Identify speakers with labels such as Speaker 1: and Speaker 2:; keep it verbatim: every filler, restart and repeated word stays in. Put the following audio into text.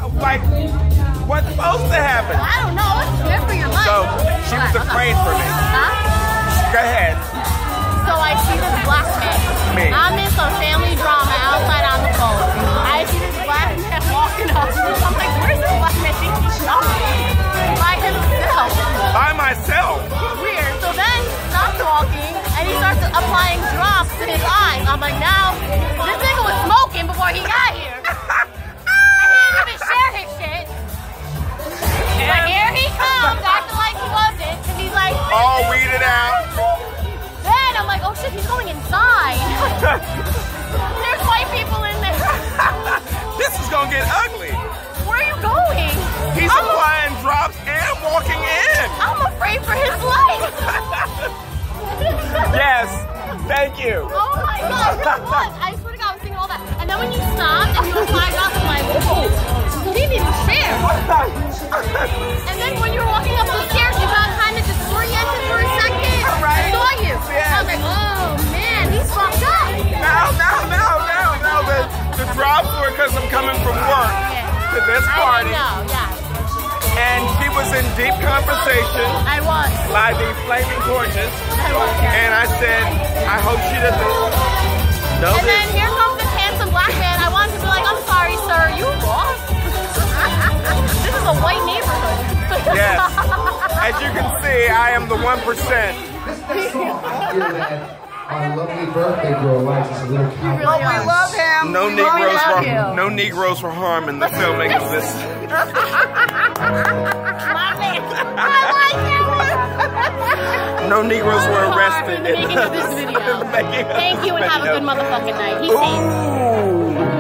Speaker 1: like, what's supposed to happen?
Speaker 2: I don't know. It's good for your life.
Speaker 1: So she was afraid for me.
Speaker 2: Huh?
Speaker 1: Go ahead.
Speaker 2: So I see this black man.
Speaker 1: Me.
Speaker 2: I'm in some family drama outside on the phone. I see this black man walking up. I'm like, where's this black man? Think he's shopping by himself.
Speaker 1: By myself.
Speaker 2: Weird. So then he stops walking and he starts applying drops to his eyes. I'm like, now this nigga was smoking before he got here. And he didn't even share his shit. But here he comes, acting like he wasn't, and he's like,
Speaker 1: all weeded out.
Speaker 2: Then I'm like, oh shit, he's going inside. There's white people in there.
Speaker 1: This is gonna get ugly.
Speaker 2: Where are you going?
Speaker 1: He's
Speaker 2: I'm
Speaker 1: applying a- drops and walking in.
Speaker 2: I'm afraid for his life.
Speaker 1: Yes, thank you.
Speaker 2: Oh my god, it was. I swear to God, I was thinking all that. And then when you stopped and you applied drops, I'm like, whoa, he didn't even share. And then when you were walking up the stairs, you got kind of disoriented for a second.
Speaker 1: Right.
Speaker 2: I saw you.
Speaker 1: Yes.
Speaker 2: I was like, oh man, he's fucked up.
Speaker 1: No, no, no, no, no. The, the drops were because I'm coming from work
Speaker 2: Yeah.
Speaker 1: to this party.
Speaker 2: I know, yeah.
Speaker 1: And she was in deep conversation
Speaker 2: I was.
Speaker 1: by the Flaming Torches.
Speaker 2: I was, yeah.
Speaker 1: And I said, I hope she doesn't know
Speaker 2: And
Speaker 1: this.
Speaker 2: then here comes this handsome black man. I wanted to be like, I'm sorry, sir, you lost. This is a white neighborhood.
Speaker 1: Yes. As you can see, I am the one percent.
Speaker 3: Our lovely birthday girl likes us a little count.
Speaker 2: Really
Speaker 4: We love him.
Speaker 1: No
Speaker 4: We
Speaker 1: Negroes
Speaker 2: love
Speaker 1: were
Speaker 2: you.
Speaker 1: no Negroes were harmed in the filming of this. No Negroes were arrested
Speaker 2: in the making of this video.
Speaker 1: in the making of
Speaker 2: Thank you and
Speaker 1: this
Speaker 2: have a
Speaker 1: video.
Speaker 2: good motherfucking night. He's safe.
Speaker 1: Ooh.